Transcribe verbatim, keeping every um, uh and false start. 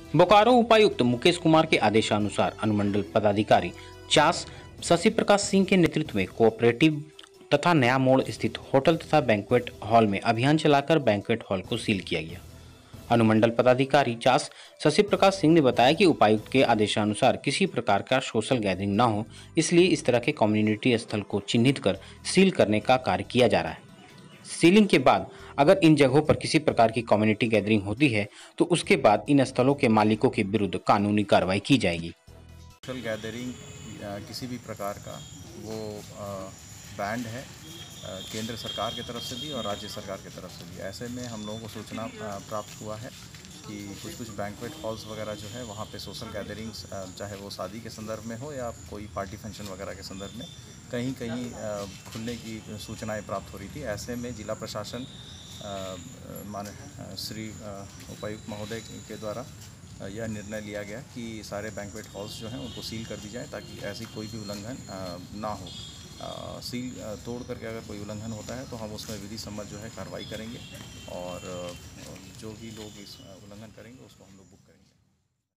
बोकारो उपायुक्त मुकेश कुमार के आदेशानुसार अनुमंडल पदाधिकारी चास शशि प्रकाश सिंह के नेतृत्व में कोऑपरेटिव तथा नया मोड़ स्थित होटल तथा बैंक्वेट हॉल में अभियान चलाकर बैंक्वेट हॉल को सील किया गया। अनुमंडल पदाधिकारी चास शशि प्रकाश सिंह ने बताया कि उपायुक्त के आदेशानुसार किसी प्रकार का सोशल गैदरिंग न हो, इसलिए इस तरह के कम्युनिटी स्थल को चिन्हित कर सील करने का कार्य किया जा रहा है। सीलिंग के बाद अगर इन जगहों पर किसी प्रकार की कम्युनिटी गैदरिंग होती है तो उसके बाद इन स्थलों के मालिकों के विरुद्ध कानूनी कार्रवाई की जाएगी। सोशल गैदरिंग किसी भी प्रकार का वो बैंड है केंद्र सरकार की तरफ से भी और राज्य सरकार की तरफ से भी। ऐसे में हम लोगों को सूचना प्राप्त हुआ है कि कुछ कुछ बैंक्वेट हॉल्स वगैरह जो है वहाँ पे सोशल गैदरिंग्स, चाहे वो शादी के संदर्भ में हो या कोई पार्टी फंक्शन वगैरह के संदर्भ में, कहीं कहीं खुलने की सूचनाएं प्राप्त हो रही थी। ऐसे में जिला प्रशासन मान श्री उपायुक्त महोदय के द्वारा यह निर्णय लिया गया कि सारे बैंक्वेट हॉल्स जो हैं उनको सील कर दी जाए ताकि ऐसी कोई भी उल्लंघन ना हो। आ, सील तोड़ करके अगर कोई उल्लंघन होता है तो हम उसमें विधि सम्मत जो है कार्रवाई करेंगे और जो भी लोग इस उल्लंघन करेंगे उसको हम लोग बुक करेंगे।